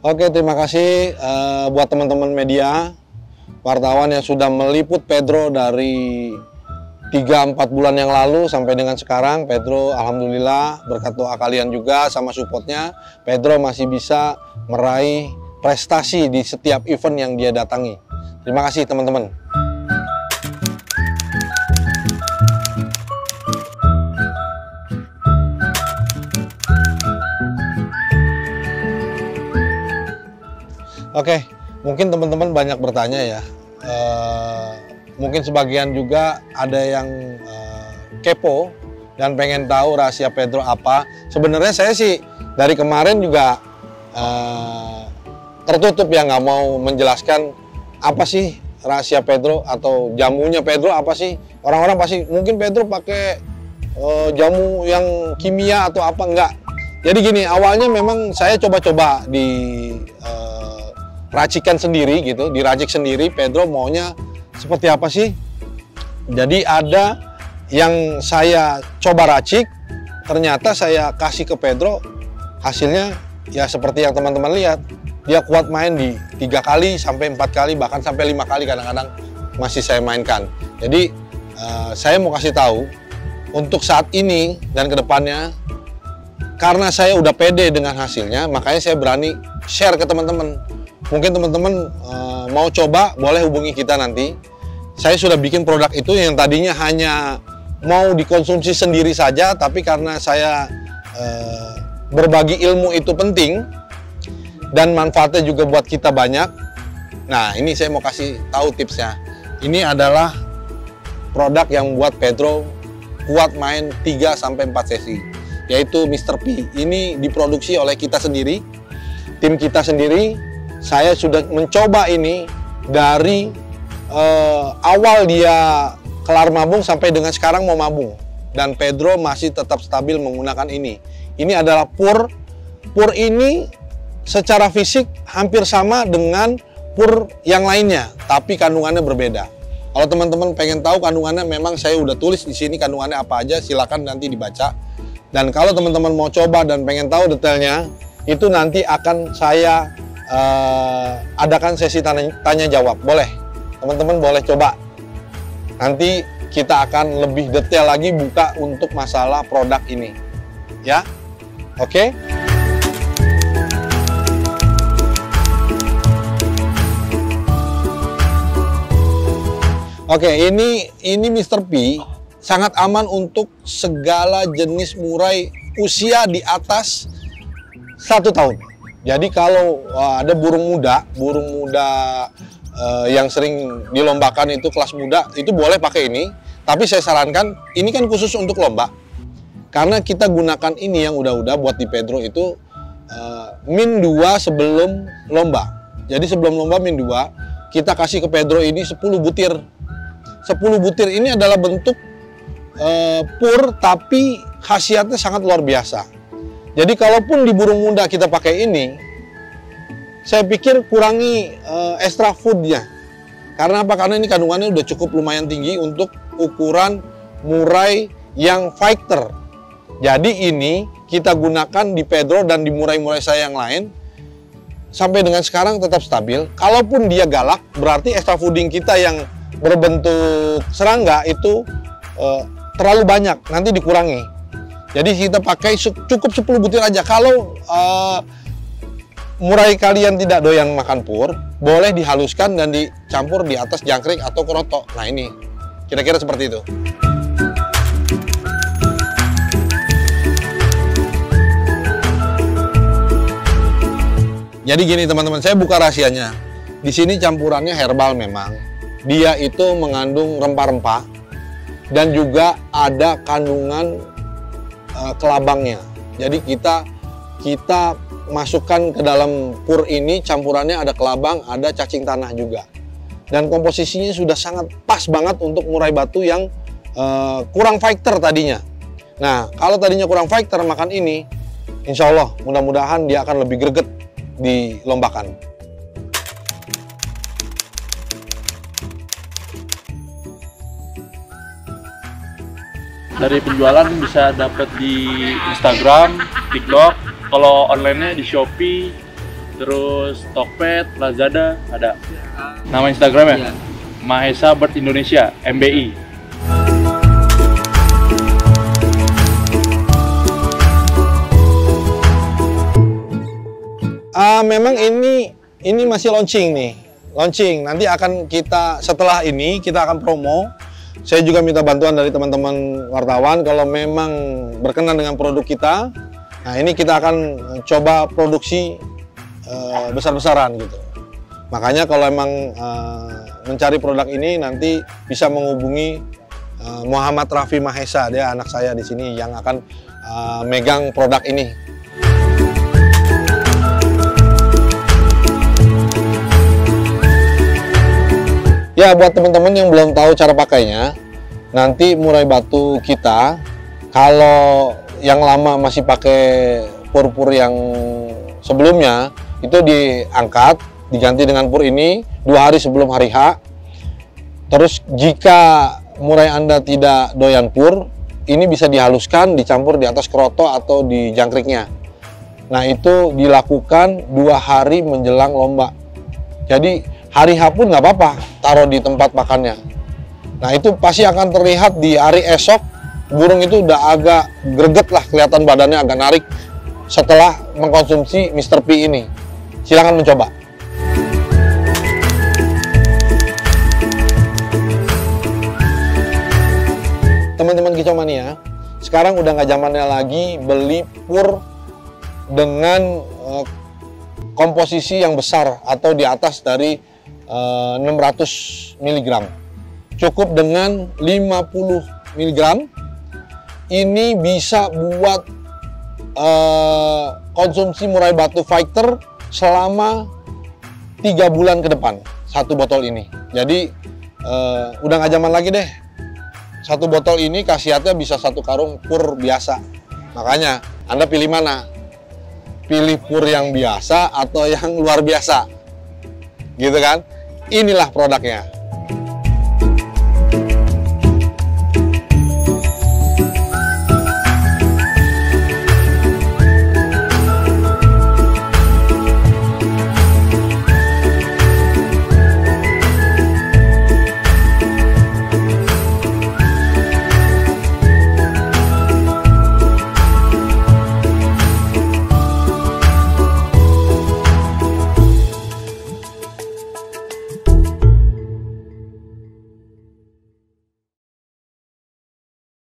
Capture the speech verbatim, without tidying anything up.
Oke, terima kasih uh, buat teman-teman media, wartawan yang sudah meliput Pedro dari tiga empat bulan yang lalu sampai dengan sekarang. Pedro alhamdulillah berkat doa kalian juga sama supportnya, Pedro masih bisa meraih prestasi di setiap event yang dia datangi. Terima kasih teman-teman. Oke, mungkin teman-teman banyak bertanya ya. Uh, mungkin sebagian juga ada yang uh, kepo dan pengen tahu rahasia Pedro apa. Sebenarnya saya sih dari kemarin juga uh, tertutup ya, nggak mau menjelaskan apa sih rahasia Pedro atau jamunya Pedro apa sih. Orang-orang pasti mungkin Pedro pakai uh, jamu yang kimia atau apa, enggak. Jadi gini, awalnya memang saya coba-coba di uh, racikan sendiri gitu, diracik sendiri. Pedro maunya seperti apa sih? Jadi ada yang saya coba racik, ternyata saya kasih ke Pedro, hasilnya ya seperti yang teman-teman lihat. Dia kuat main di tiga kali sampai empat kali, bahkan sampai lima kali kadang-kadang masih saya mainkan. Jadi uh, saya mau kasih tahu untuk saat ini dan kedepannya, karena saya udah pede dengan hasilnya, makanya saya berani share ke teman-teman. Mungkin teman-teman uh, mau coba, boleh hubungi kita nanti. Saya sudah bikin produk itu yang tadinya hanya mau dikonsumsi sendiri saja, tapi karena saya uh, berbagi ilmu itu penting dan manfaatnya juga buat kita banyak. Nah, ini saya mau kasih tahu tipsnya. Ini adalah produk yang buat Pedro kuat main tiga sampai empat sesi, yaitu Mister P. Ini diproduksi oleh kita sendiri, tim kita sendiri. Saya sudah mencoba ini dari uh, awal dia kelar mabung sampai dengan sekarang mau mabung. Dan Pedro masih tetap stabil menggunakan ini. Ini adalah pur. Pur ini secara fisik hampir sama dengan pur yang lainnya, tapi kandungannya berbeda. Kalau teman-teman pengen tahu kandungannya, memang saya udah tulis di sini kandungannya apa aja, silakan nanti dibaca. Dan kalau teman-teman mau coba dan pengen tahu detailnya, itu nanti akan saya Uh, adakan sesi tanya, tanya jawab. Boleh, teman-teman boleh coba. Nanti kita akan lebih detail lagi buka untuk masalah produk ini, ya. Oke. Oke, ini ini Mister P sangat aman untuk segala jenis murai usia di atas satu tahun. Jadi kalau uh, ada burung muda, burung muda uh, yang sering dilombakan itu kelas muda, itu boleh pakai ini. Tapi saya sarankan, ini kan khusus untuk lomba. Karena kita gunakan ini yang udah-udah buat di Pedro itu uh, min dua sebelum lomba. Jadi sebelum lomba min dua, kita kasih ke Pedro ini sepuluh butir. sepuluh butir ini adalah bentuk uh, pur, tapi khasiatnya sangat luar biasa. Jadi kalaupun di burung muda kita pakai ini, saya pikir kurangi uh, extra foodnya. Karena apa? Karena ini kandungannya udah cukup lumayan tinggi untuk ukuran murai yang fighter. Jadi ini kita gunakan di Pedro dan di murai-murai saya yang lain, sampai dengan sekarang tetap stabil. Kalaupun dia galak, berarti extra fooding kita yang berbentuk serangga itu uh, terlalu banyak, nanti dikurangi. Jadi kita pakai cukup sepuluh butir aja. Kalau uh, murai kalian tidak doyan makan pur, boleh dihaluskan dan dicampur di atas jangkrik atau kerotok. Nah ini, kira-kira seperti itu. Jadi gini teman-teman, saya buka rahasianya. Di sini campurannya herbal memang. Dia itu mengandung rempah-rempah dan juga ada kandungan kelabangnya. Jadi kita kita masukkan ke dalam pur ini, campurannya ada kelabang, ada cacing tanah juga. Dan komposisinya sudah sangat pas banget untuk murai batu yang uh, kurang fighter tadinya. Nah, kalau tadinya kurang fighter makan ini, insya Allah mudah-mudahan dia akan lebih greget dilombakan. Dari penjualan bisa dapat di Instagram, TikTok, kalau online-nya di Shopee, terus Tokped, Lazada ada. Nama Instagramnya Iya. Mahesa Bird Indonesia M B I. Ah, memang ini ini masih launching nih, launching. Nanti akan kita setelah ini kita akan promo. Saya juga minta bantuan dari teman-teman wartawan kalau memang berkenan dengan produk kita. Nah, ini kita akan coba produksi uh, besar-besaran gitu. Makanya kalau emang uh, mencari produk ini nanti bisa menghubungi uh, Muhammad Raffi Mahesa, dia anak saya di sini yang akan uh, megang produk ini. Ya, buat teman-teman yang belum tahu cara pakainya, nanti murai batu kita, kalau yang lama masih pakai pur-pur yang sebelumnya, itu diangkat, diganti dengan pur ini dua hari sebelum hari H. Terus jika murai Anda tidak doyan pur, ini bisa dihaluskan, dicampur di atas keroto atau di jangkriknya. Nah, itu dilakukan dua hari menjelang lomba. Jadi hari H pun nggak apa-apa, taruh di tempat makannya. Nah, itu pasti akan terlihat di hari esok, burung itu udah agak greget lah, kelihatan badannya agak narik setelah mengkonsumsi mister P ini. Silahkan mencoba. Teman-teman Kicau Mania, sekarang udah nggak zamannya lagi beli pur dengan uh, komposisi yang besar atau di atas dari uh, enam ratus miligram. Cukup dengan lima puluh miligram. Ini bisa buat uh, konsumsi murai batu fighter selama tiga bulan ke depan. Satu botol ini. Jadi uh, udah nggak zaman lagi deh. Satu botol ini khasiatnya bisa satu karung pur biasa. Makanya Anda pilih mana? Pilih pur yang biasa atau yang luar biasa, gitu kan? Inilah produknya.